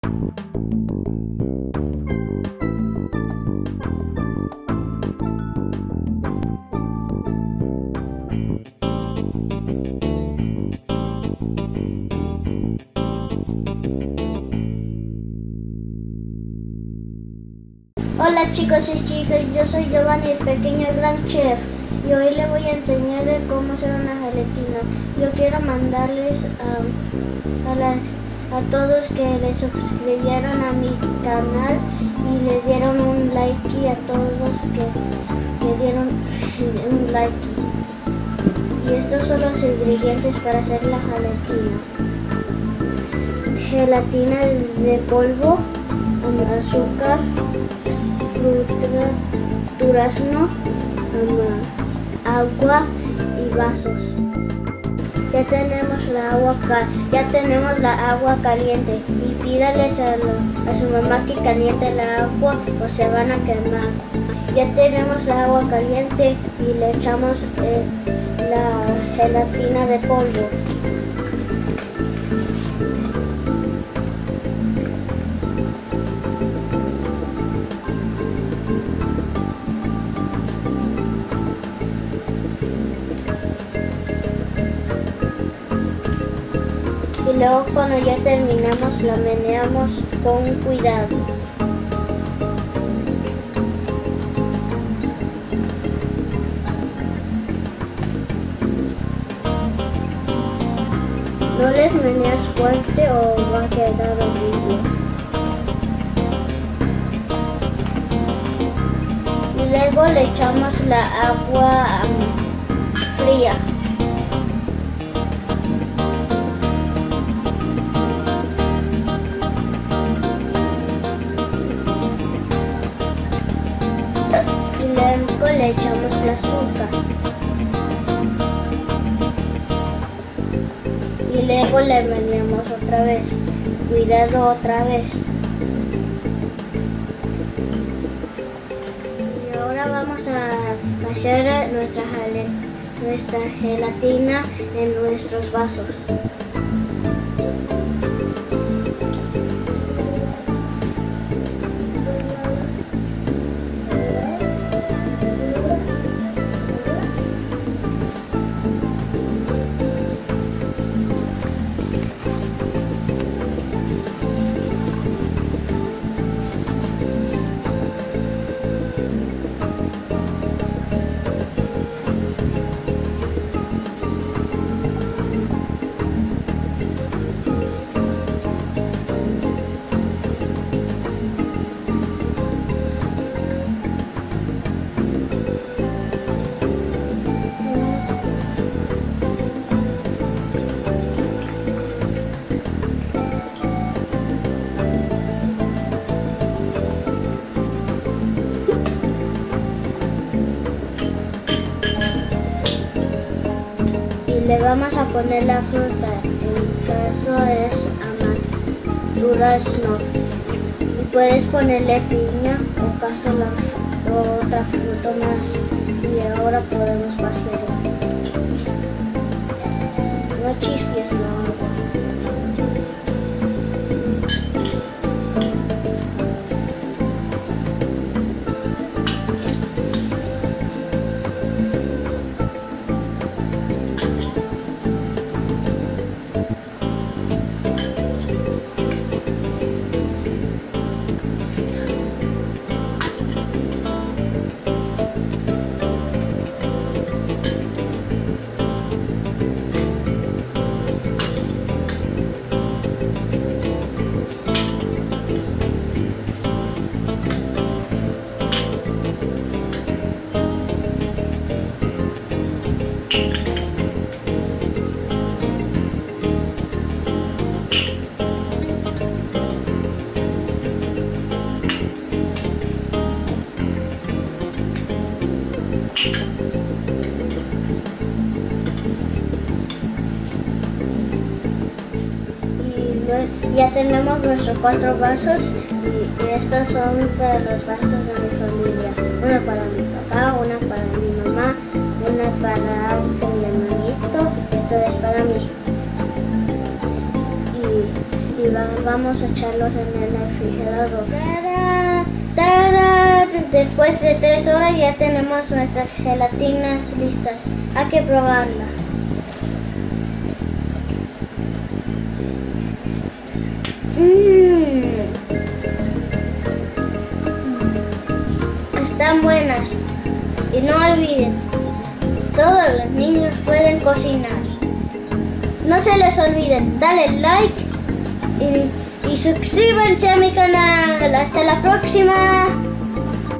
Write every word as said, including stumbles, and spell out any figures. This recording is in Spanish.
Hola chicos y chicas, yo soy Giovanni, el pequeño gran chef, y hoy les voy a enseñarles cómo hacer una gelatina. Yo quiero mandarles um, a, las, a todos que les suscribieron a mi canal y le dieron un like, y a todos que le dieron un like. Y estos son los ingredientes para hacer la gelatina. Gelatina de polvo, azúcar, fruta, durazno, agua y vasos. Ya tenemos la agua ya tenemos la agua caliente, y pídales a, lo, a su mamá que caliente la agua o se van a quemar. Ya tenemos la agua caliente y le echamos eh, la gelatina de polvo. Y luego cuando ya terminamos la meneamos con cuidado. No les meneas fuerte o va a quedar horrible. Y luego le echamos la agua um, fría. Y luego le echamos el azúcar. Y luego le meneamos otra vez. Cuidado otra vez. Y ahora vamos a hacer nuestra, nuestra gelatina en nuestros vasos. Le vamos a poner la fruta, en caso es durazno, y puedes ponerle piña o caso la o otra fruta más, y ahora podemos bajarlo. No chispies, no. Ya tenemos nuestros cuatro vasos, y estos son para los vasos de mi familia. Uno para mi papá, una para mi mamá, una para Axel, mi hermanito, esto es para mí. Y, y vamos vamos a echarlos en el refrigerador. ¡Tarán! ¡Tarán! Después de tres horas ya tenemos nuestras gelatinas listas. Hay que probarla. Mmm. Están buenas. Y no olviden, todos los niños pueden cocinar. No se les olviden, dale like y, y suscríbanse a mi canal. Hasta la próxima.